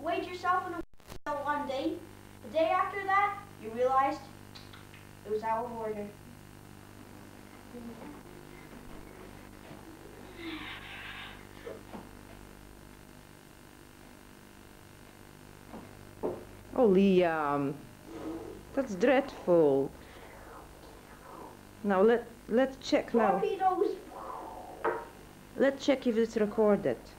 weighed yourself in a one day. The day after that, you realized it was out of order. Oh, Liam, that's dreadful. Now let's check now. Torpedoes. Let's check if it's recorded.